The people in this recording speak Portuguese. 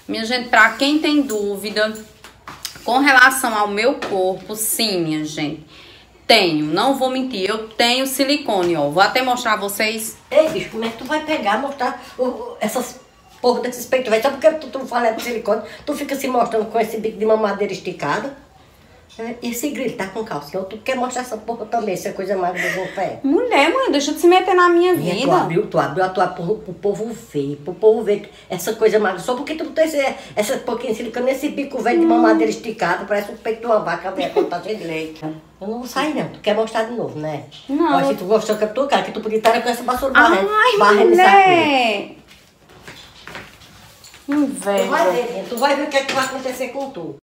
Minha gente, pra quem tem dúvida com relação ao meu corpo, sim, minha gente, tenho, não vou mentir, eu tenho silicone, ó. Vou até mostrar a vocês. Ei, bicho, como é que tu vai pegar, mostrar essas porra desses peitos, velho? Só porque tu fala de silicone, tu fica se mostrando com esse bico de mamadeira esticado. E esse grilo tá com calcinha, tu quer mostrar essa porra também, se é coisa mais do meu pé. Mulher, mãe, deixa de se meter na minha vida. Tu abriu a tua porra pro povo ver essa coisa magra. Só porque tu não tem essa pouquinho de silicone, esse bico velho de mamadeira esticado, parece um peito de uma vaca, velho, quando tá cheio de leite. Eu não vou sair não, tu quer mostrar de novo, né? Não. Mas se tu gostou que eu tô, cara, que tu podia estar com essa vassoura Ai, barrendo isso aqui. mulher. Inveja. Tu vai ver o que é que vai acontecer com tu.